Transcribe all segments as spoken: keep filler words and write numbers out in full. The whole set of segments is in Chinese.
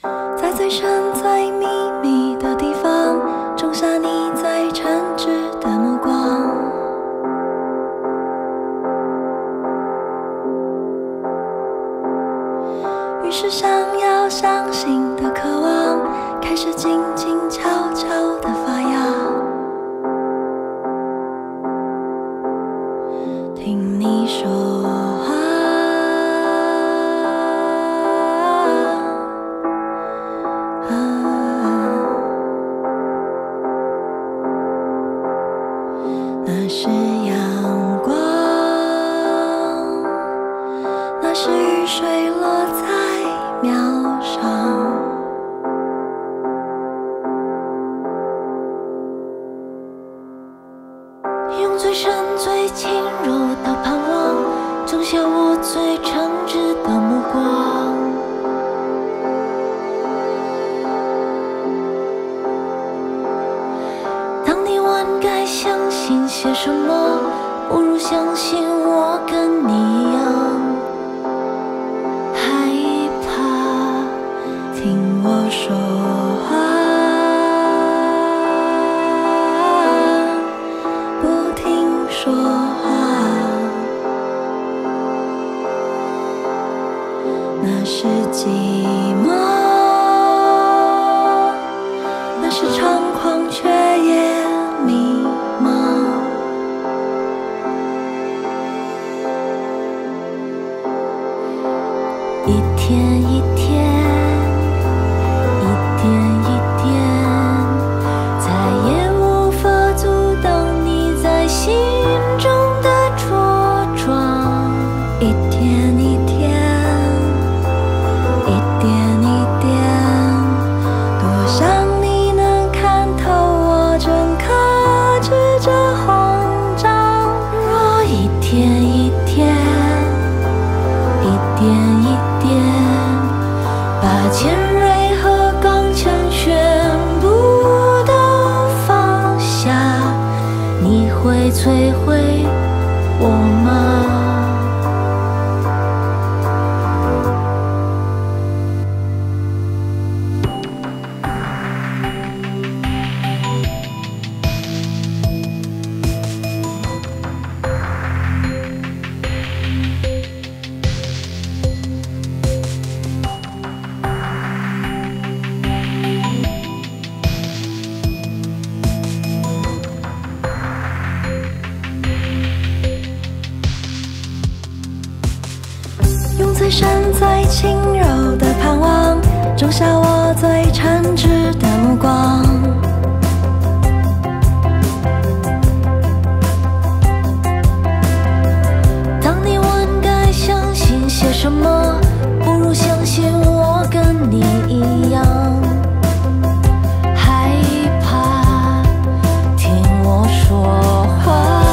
在最深最秘密的地方，种下你最诚挚的目光。于是想要相信的渴望，开始静静悄悄地发芽。听你说话，那是阳光，那是雨水落在苗上。用最深最轻柔的盼望，种下我最诚挚的目光。当你问该相信些什么，不如相信我跟你一样，害怕听我说话。说话，那是寂寞，那是猖狂却也迷茫。一天一天，一点一点，再也无法阻挡你在心中的茁壮。一天一天，一点一点，多想你能看透我正克制着慌张。若一天一天，一点一点，把尖锐和刚强全部都放下，你会摧毁我吗？用最深最轻柔的盼望，种下我最诚挚的目光。当你问该相信些什么，不如相信我跟你一样，害怕听我说话。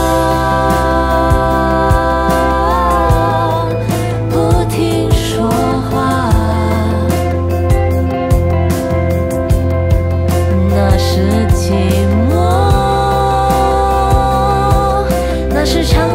那是寂寞，那是长